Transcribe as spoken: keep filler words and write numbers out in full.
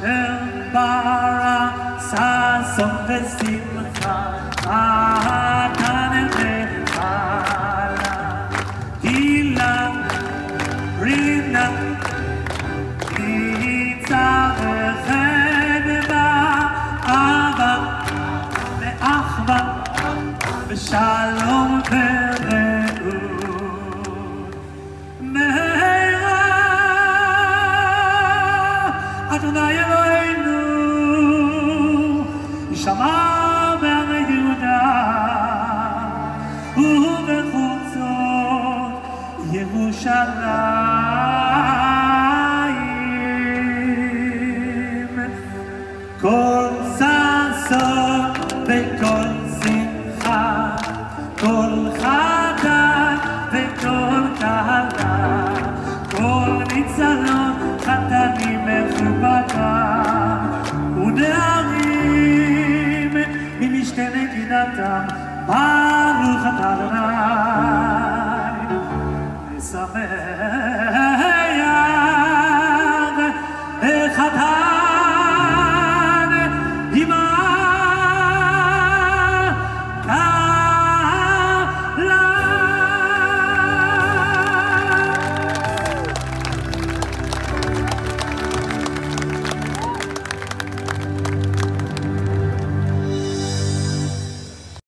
אשר ברא ששון ושמחה נתן וחלה הילה רינה ניצה וחדווה אהבה ואחווה ושלום ורעות מהרה אדוני אלוהינו יישמע בערי יהודה ובחוצות ירושלים כל